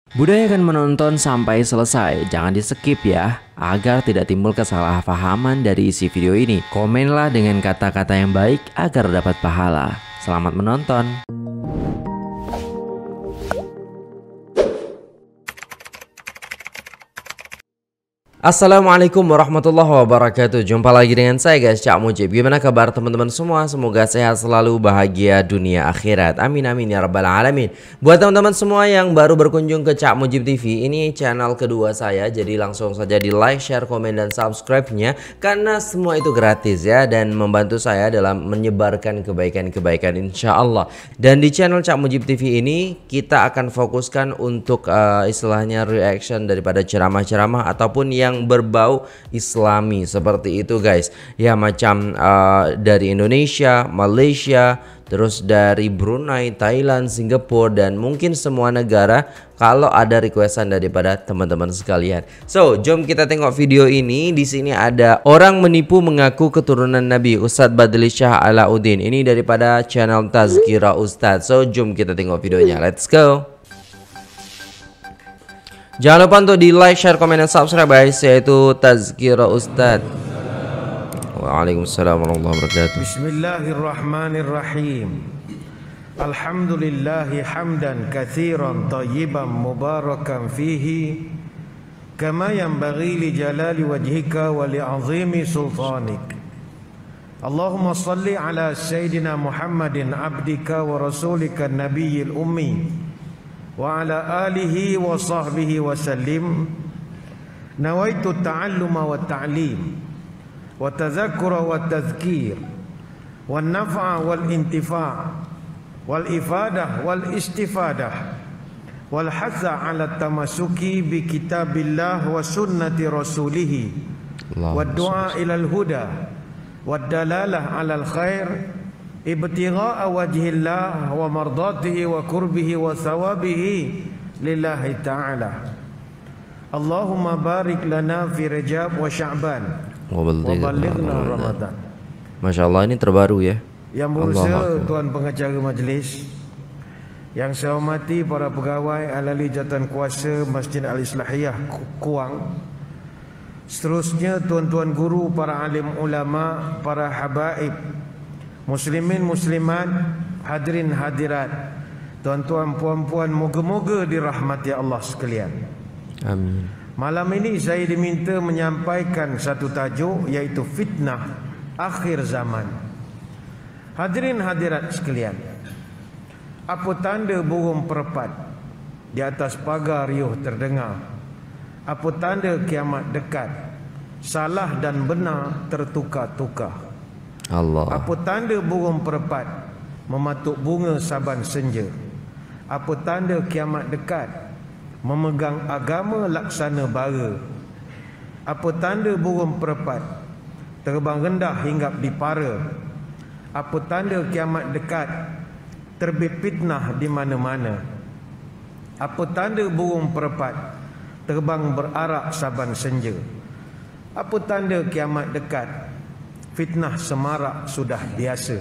Budayakan menonton sampai selesai, jangan di skip ya, agar tidak timbul kesalahpahaman dari isi video ini. Komenlah dengan kata-kata yang baik agar dapat pahala. Selamat menonton. Assalamualaikum warahmatullahi wabarakatuh. Jumpa lagi dengan saya guys, Cak Mujib. Gimana kabar teman-teman semua? Semoga sehat selalu, bahagia dunia akhirat. Amin amin ya rabbal alamin. Buat teman-teman semua yang baru berkunjung ke Cak Mujib TV, ini channel kedua saya. Jadi langsung saja di like, share, komen, dan subscribe-nya, karena semua itu gratis ya, dan membantu saya dalam menyebarkan kebaikan-kebaikan insya Allah. Dan di channel Cak Mujib TV ini kita akan fokuskan untuk istilahnya reaction daripada ceramah-ceramah ataupun yang berbau islami seperti itu guys ya, macam dari Indonesia, Malaysia, terus dari Brunei, Thailand, Singapura, dan mungkin semua negara kalau ada requestan daripada teman-teman sekalian. So, jom kita tengok video ini. Di sini ada orang menipu mengaku keturunan Nabi, Ustadz Badli Shah Alauddin. Ini daripada channel Tazkira Ustadz. So, jom kita tengok videonya. Let's go. Jangan lupa untuk di like, share, komen, dan subscribe guys, yaitu Tazkira Ustadz. Waalaikumsalam warahmatullahi wabarakatuh. Bismillahirrahmanirrahim. Alhamdulillahi hamdan katsiran tayyiban mubarakan fihi kama yanbaghi li jalali wajhika wa li 'azimi sultanik. Allahumma salli ala sayyidina Muhammadin abdika wa rasulika nabiyil ummi wa ala alihi wa sahbihi wa sallim. Nawaitu ta'alluma wa ta'lim wa tadhakkura wa tadhkir wa naf'a wal intifa' wal ifadah wal istifadah wal hatha ala tamasuki bi kitabillah wa sunnati rasulih wa du'a ilal huda wa dalalah alal khair ibtigha'a wajhillah wa mardatihi wa qurbihi wa thawabihi lillahi ta'ala. Allahumma barik lana fi Rajab wa Sya'ban wa balighna Ramadan. Masya Allah, ini terbaru ya. Yang berusaha Tuan Pengacara Majlis, yang saya hormati para pegawai ahli jawatan kuasa Masjid Al-Islahiyah Kuang, seterusnya tuan-tuan guru, para alim ulama, para habaib, muslimin muslimat, hadirin hadirat, tuan-tuan puan-puan, moga-moga dirahmati Allah sekalian. Amin. Malam ini saya diminta menyampaikan satu tajuk, iaitu fitnah akhir zaman. Hadirin hadirat sekalian, apa tanda burung perpat di atas pagar riuh terdengar? Apa tanda kiamat dekat? Salah dan benar tertukar-tukar. Allah. Apa tanda burung perpat mematuk bunga saban senja? Apa tanda kiamat dekat? Memegang agama laksana bara. Apa tanda burung perpat terbang rendah hinggap di para? Apa tanda kiamat dekat? Terbit fitnah di mana-mana. Apa tanda burung perpat terbang berarak saban senja? Apa tanda kiamat dekat? Fitnah semarak sudah biasa.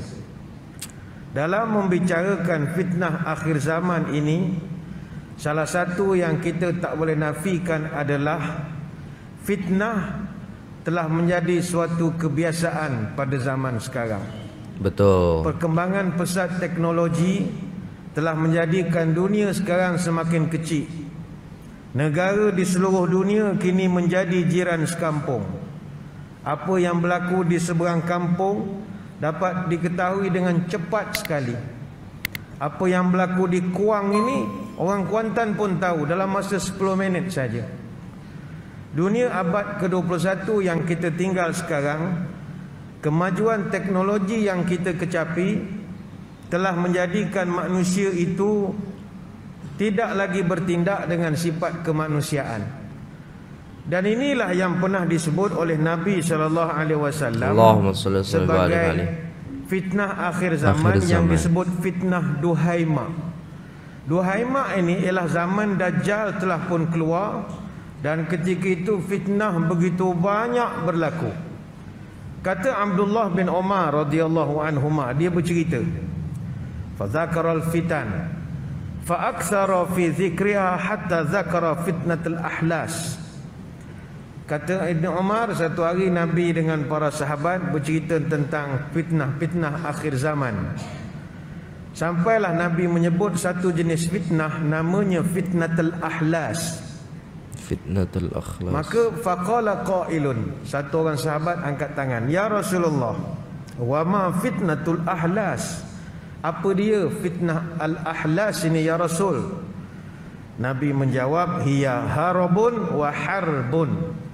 Dalam membicarakan fitnah akhir zaman ini, salah satu yang kita tak boleh nafikan adalah fitnah telah menjadi suatu kebiasaan pada zaman sekarang. Betul. Perkembangan pesat teknologi telah menjadikan dunia sekarang semakin kecil. Negara di seluruh dunia kini menjadi jiran sekampung. Apa yang berlaku di seberang kampung dapat diketahui dengan cepat sekali. Apa yang berlaku di Kuang ini, orang Kuantan pun tahu dalam masa 10 minit saja. Dunia abad ke-21 yang kita tinggal sekarang, kemajuan teknologi yang kita kecapi telah menjadikan manusia itu tidak lagi bertindak dengan sifat kemanusiaan. Dan inilah yang pernah disebut oleh Nabi SAW sebagai fitnah akhir zaman, yang disebut fitnah Duhaima. Duhaima ini ialah zaman Dajjal telah pun keluar, dan ketika itu fitnah begitu banyak berlaku. Kata Abdullah bin Umar radhiyallahu anhuma, dia bercerita, fadzakaral fitan fa aktsara fi dzikriha hatta dzakara fitnatul ahlas. Kata Ibn Umar, satu hari Nabi dengan para sahabat bercerita tentang fitnah-fitnah akhir zaman. Sampailah Nabi menyebut satu jenis fitnah namanya fitnatul ahlas. Fitnatul akhlas. Maka faqala qailun, satu orang sahabat angkat tangan, "Ya Rasulullah, wa ma fitnatul ahlas?" Apa dia fitnah al-ahlas ini ya Rasul? Nabi menjawab, "Hiya harabun wa harbun."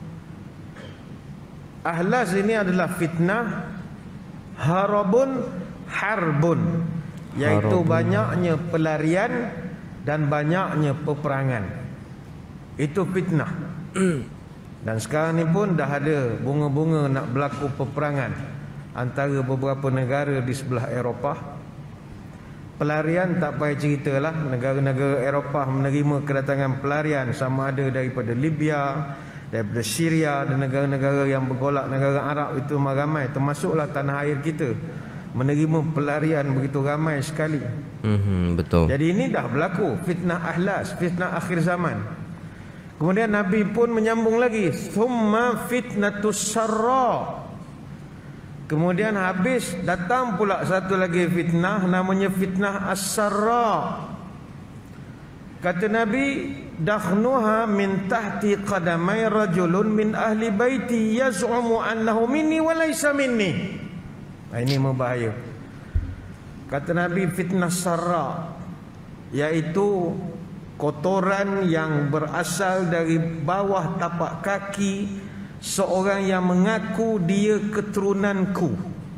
Ahlas ini adalah fitnah, harabun, harbun, iaitu banyaknya pelarian dan banyaknya peperangan. Itu fitnah. Dan sekarang ni pun dah ada bunga-bunga nak berlaku peperangan antara beberapa negara di sebelah Eropah. Pelarian tak payah ceritalah, negara-negara Eropah menerima kedatangan pelarian sama ada daripada Libya, daripada Syria dan negara-negara yang bergolak, negara Arab itu ramai, termasuklah tanah air kita menerima pelarian begitu ramai sekali. Betul. Jadi ini dah berlaku fitnah ahlas, fitnah akhir zaman. Kemudian Nabi pun menyambung lagi, thumma fitnatus sarra. Kemudian habis datang pula satu lagi fitnah namanya fitnah as-sarra. Kata Nabi, dakhnuha min tahti qadamai rajulun min ahli baiti yaz'umu annahu minni wa laysa minni. Ini membahaya. Kata Nabi, fitnah sarra, iaitu kotoran yang berasal dari bawah tapak kaki seorang yang mengaku dia keturunanku.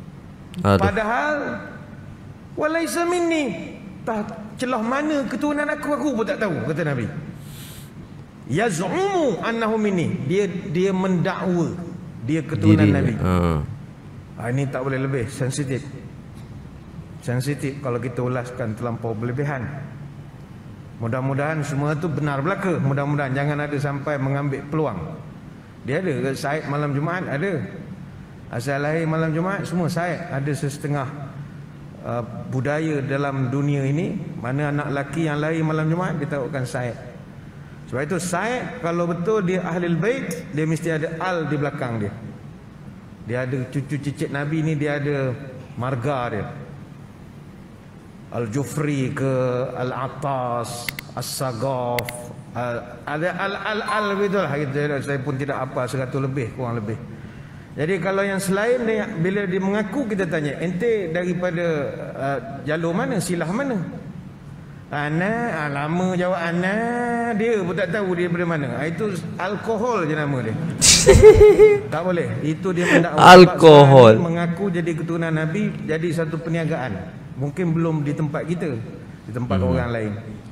Padahal walaysa minni, celah mana keturunan aku pun tak tahu, kata Nabi. Yaz'umu annahu minni, dia mendakwa dia keturunan Nabi. Ini tak boleh lebih, sensitif. Sensitif kalau kita ulaskan terlampau berlebihan. Mudah-mudahan semua tu benar belaka. Mudah-mudahan jangan ada sampai mengambil peluang. Dia ada ke Said malam Jumaat? Ada. Asal lahir malam Jumaat semua Said. Ada setengah budaya dalam dunia ini, mana anak lelaki yang lahir malam Jumaat ditakutkan Said. Sebab itu Said kalau betul dia Ahlul Bait, dia mesti ada al di belakang dia. Dia ada cucu cicit Nabi ni, dia ada marga dia. Al-Jufri ke Al-Attas, As-Sagaf, ada al betul lah. Saya pun tidak apa, 100 lebih, kurang lebih. Jadi kalau yang selain dia, bila dia mengaku, kita tanya, ente daripada jalur mana, silah mana? Ana, lama jawab ana, dia pun tak tahu dia daripada mana. Itu alkohol je nama dia. Tak boleh. Itu dia mendakwa alkohol. Mengaku jadi keturunan Nabi, jadi satu perniagaan. Mungkin belum di tempat kita, di tempat orang lain.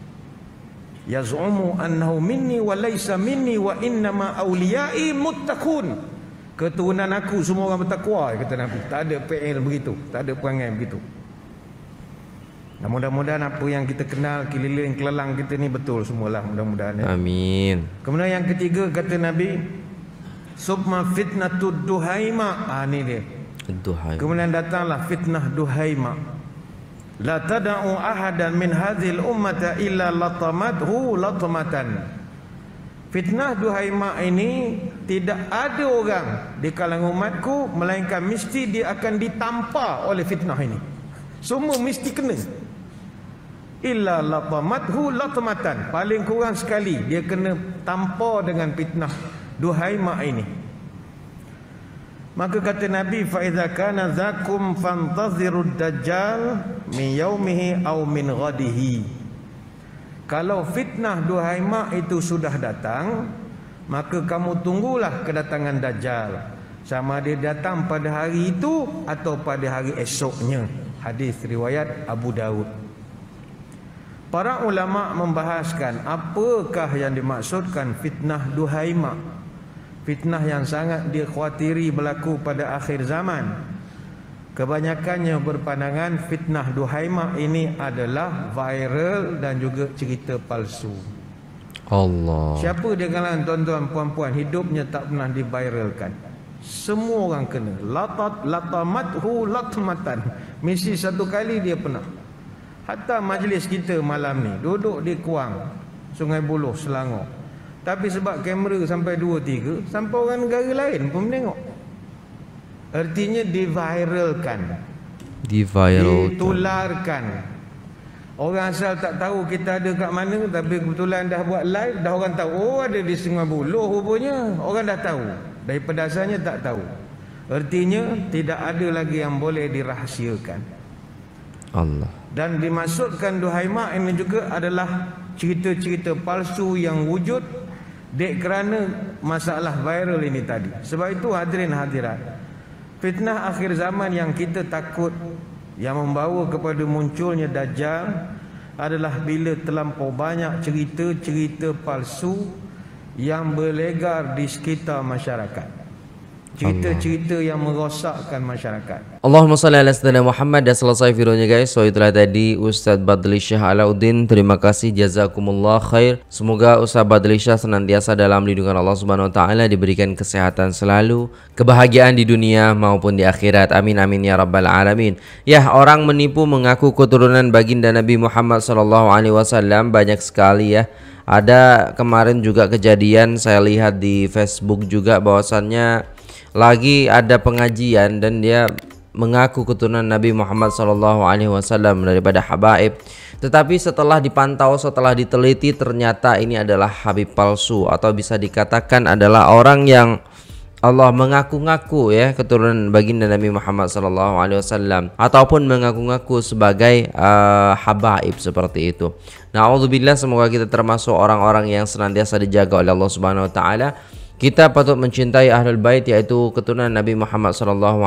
Yaz'umu annahu minni wa laysa minni wa innama awliyai muttaqun. Keturunan aku semua orang bertakwa, kata Nabi. Tak ada PL begitu, tak ada perangai begitu. Nah, mudah-mudahan apa yang kita kenal, keliling kelelang kita ni betul semualah, mudah-mudahan ya. Amin. Kemudian yang ketiga kata Nabi, summa fitnatud duhaima. Ni dia. Duhaima. Kemudian datanglah fitnah duhaima. La tada'u ahadan min hadhil ummata illa latamathu latmatan. Fitnah duhaima ini tidak ada orang di kalangan umatku melainkan mesti dia akan ditampar oleh fitnah ini. Semua mesti kena. Illa latamathu latmatan. Paling kurang sekali dia kena tampar dengan fitnah duhaima ini. Maka kata Nabi, fa idza kana zakum fantazirud dajjal min yaumihi aw min ghadihi. Kalau fitnah duhaima itu sudah datang, maka kamu tunggulah kedatangan dajjal. Sama dia datang pada hari itu atau pada hari esoknya. Hadis riwayat Abu Daud. Para ulama membahaskan apakah yang dimaksudkan fitnah duhaima. Fitnah yang sangat dikhawatiri berlaku pada akhir zaman. Kebanyakannya berpandangan fitnah duhaima ini adalah viral dan juga cerita palsu. Allah. Siapa di kalangan tuan-tuan puan-puan hidupnya tak pernah diviralkan? Semua orang kena. Latamathu latmatan. Mesti satu kali dia pernah. Hatta majlis kita malam ni duduk di Kuang, Sungai Buloh, Selangor. Tapi sebab kamera sampai 2-3, sampai orang negara lain pun menengok. Artinya diviralkan. Ditularkan. Orang asal tak tahu kita ada kat mana, tapi kebetulan dah buat live, dah orang tahu. Oh, ada di Sungai Buloh rupanya. Orang dah tahu. Daripada asalnya tak tahu. Artinya tidak ada lagi yang boleh dirahsiakan. Allah. Dan dimaksudkan duhai mak ini juga adalah cerita-cerita palsu yang wujud dek kerana masalah viral ini tadi. Sebab itu hadirin hadirat, fitnah akhir zaman yang kita takut yang membawa kepada munculnya Dajjal adalah bila terlampau banyak cerita-cerita palsu yang berlegar di sekitar masyarakat. Cerita-cerita yang merosakkan masyarakat. Allahumma salli ala sayyidina Muhammad. Dah selesai videonya guys. So itulah tadi Ustaz Badli Syah Alauddin. Terima kasih, jazakumullah khair. Semoga Ustaz Badli Syah senantiasa dalam lindungan Allah Subhanahu wa taala, diberikan kesehatan selalu, kebahagiaan di dunia maupun di akhirat. Amin amin ya rabbal alamin. Ya, orang menipu mengaku keturunan baginda Nabi Muhammad sallallahu alaihi wasallam banyak sekali ya. Ada kemarin juga kejadian saya lihat di Facebook juga, bahwasannya lagi ada pengajian dan dia mengaku keturunan Nabi Muhammad SAW daripada habaib. Tetapi setelah dipantau, setelah diteliti, ternyata ini adalah habib palsu, atau bisa dikatakan adalah orang yang Allah mengaku-ngaku ya keturunan baginda Nabi Muhammad SAW, ataupun mengaku-ngaku sebagai habaib seperti itu. Na'udzubillah, semoga kita termasuk orang-orang yang senantiasa dijaga oleh Allah Subhanahu wa taala. Kita patut mencintai Ahlul Bait, yaitu keturunan Nabi Muhammad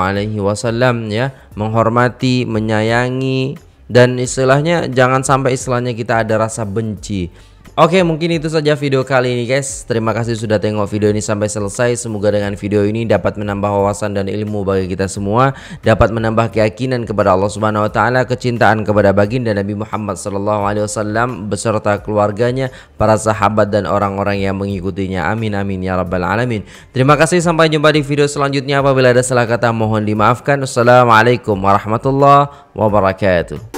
SAW ya, menghormati, menyayangi, dan istilahnya jangan sampai istilahnya kita ada rasa benci. Oke, mungkin itu saja video kali ini guys. Terima kasih sudah tengok video ini sampai selesai. Semoga dengan video ini dapat menambah wawasan dan ilmu bagi kita semua, dapat menambah keyakinan kepada Allah Subhanahu wa taala, kecintaan kepada baginda Nabi Muhammad SAW beserta keluarganya, para sahabat dan orang-orang yang mengikutinya. Amin amin ya rabbal alamin. Terima kasih, sampai jumpa di video selanjutnya. Apabila ada salah kata mohon dimaafkan. Assalamualaikum warahmatullahi wabarakatuh.